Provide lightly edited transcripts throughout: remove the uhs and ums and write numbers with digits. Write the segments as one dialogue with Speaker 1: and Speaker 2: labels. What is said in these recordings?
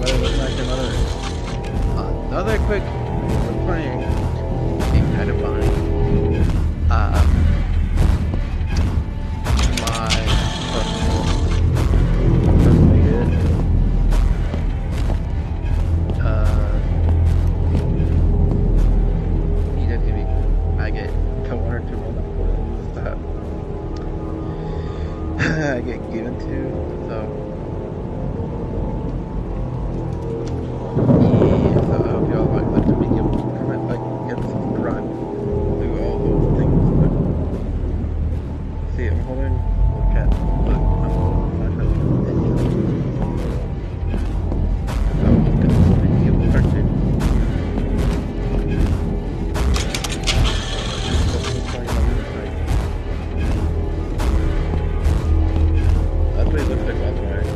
Speaker 1: but it looks like another quick playing Ignited Bind. I get given to, so yeah, so I hope y'all like the video, comment, like, and subscribe, do all those things. See, I'm holding, look, I'm holding flashlight. So I'm just gonna video cartoon. That's what it looks like last night.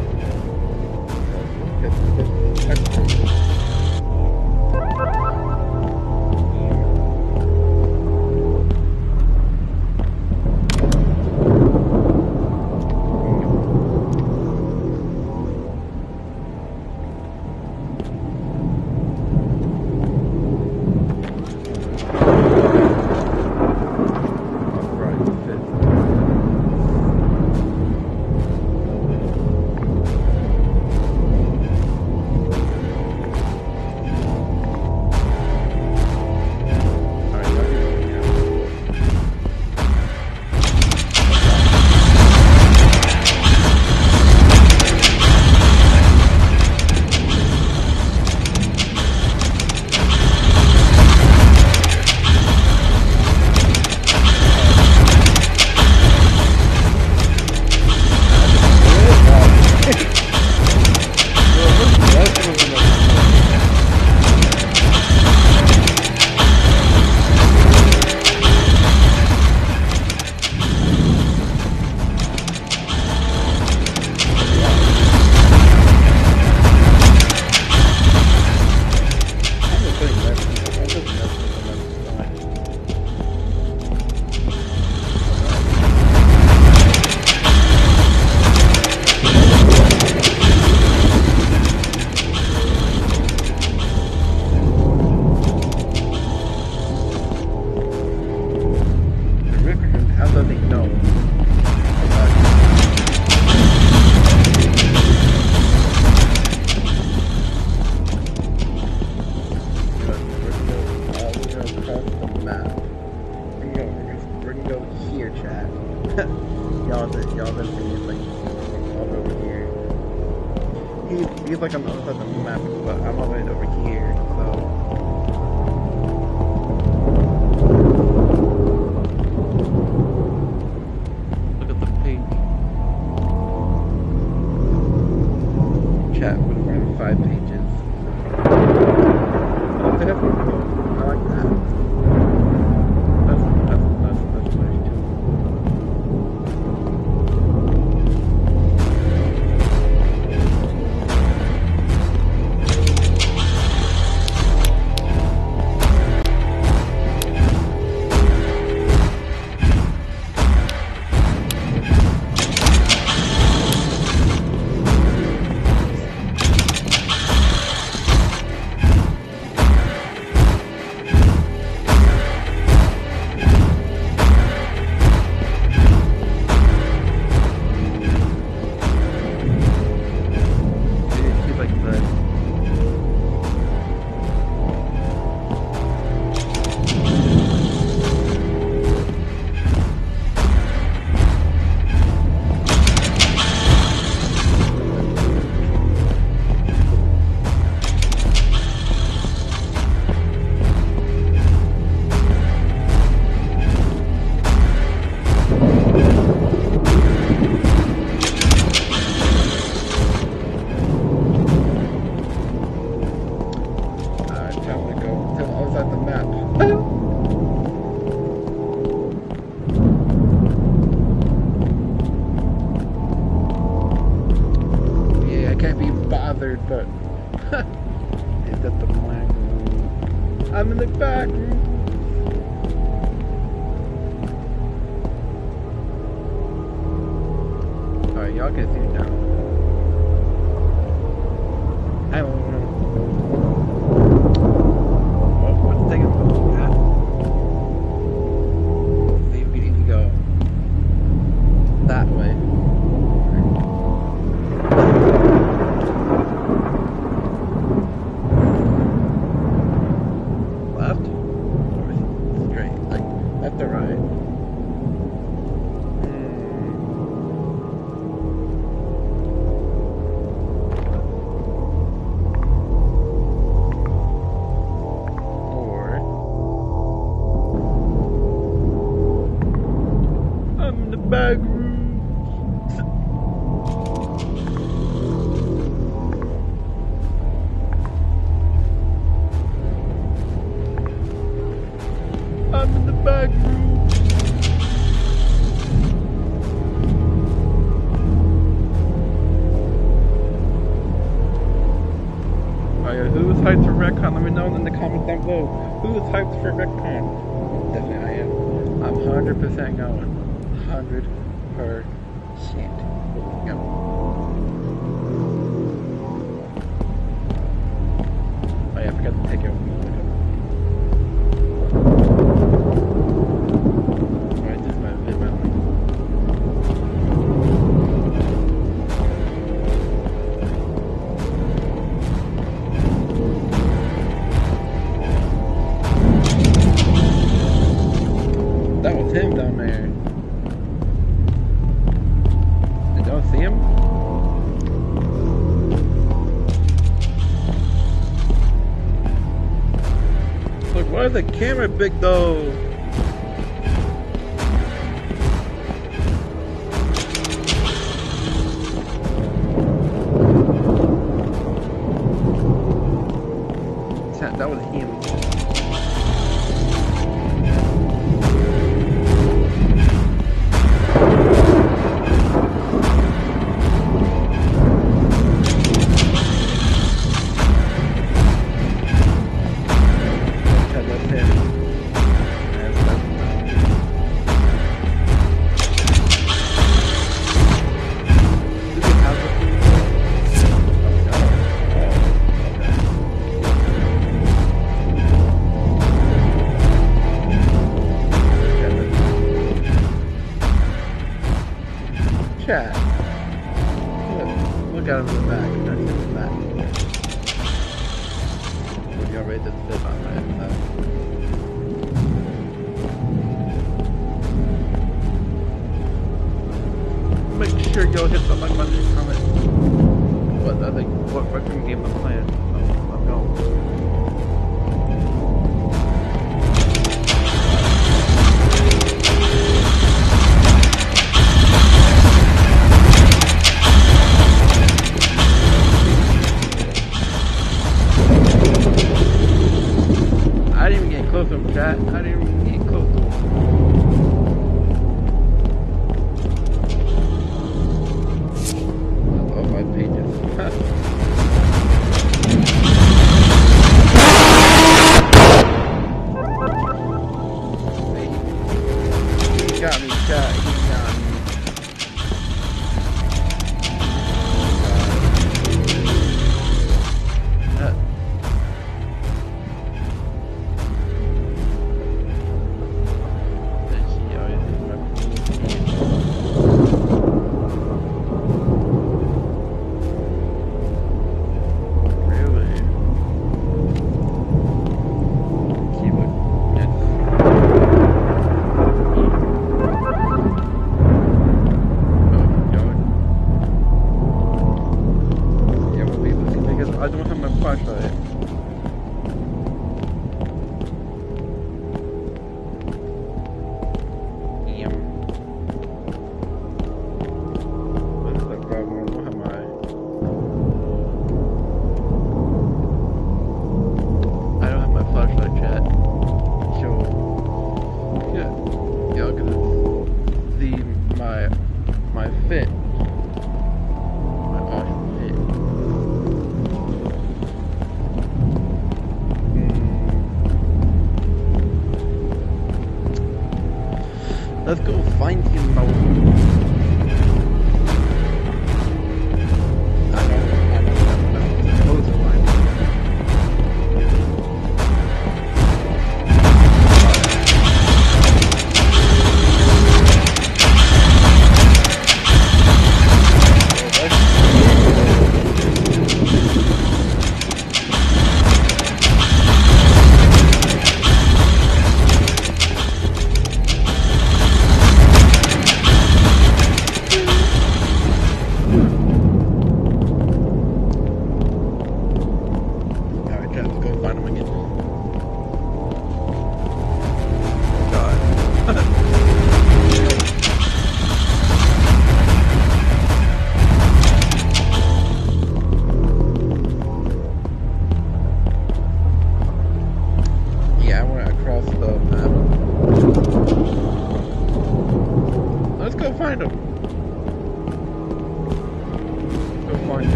Speaker 1: Y'all been seeing like all over here. He's like on the other side of the map, but I'm all the way over here, so. Look at the page. Chat, we're running 5 pages. Oh, definitely cool. I like that. That's nice too. But is that the black room? I'm in the back room. Alright, y'all can see me now. I don't know. Well, what's taking so long, Cat? Maybe we need to go that way. Left? Or straight? Like, left or right? Back rooms. I'm in the back room. Oh yeah, who is hyped for Retcon? Let me know in the comments down below. Who is hyped for Retcon? Definitely I am. I'm 100% going. 100%. Go. Oh yeah, I forgot to take it. Alright, this is my link. That was him down there. Don't see him? Look, why is the camera big though? That was him. Chat. Look at him in the back. That's in the back. We're gonna rate this bit on right now. Make sure y'all hit the like button and comment. What fucking game I'm playing. Oh, I'm going. I didn't even get close to him, chat. I didn't even get close to him. Oh, my pages.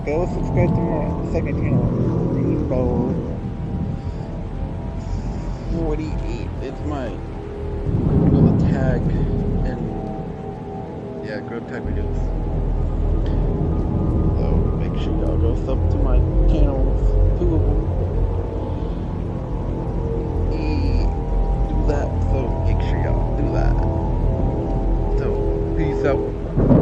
Speaker 1: go subscribe to my second channel, Rainbow 48. It's my little tag, and yeah, go tag videos. So make sure y'all go sub to my channels, 2 of them. Do that, so make sure y'all do that. So peace out.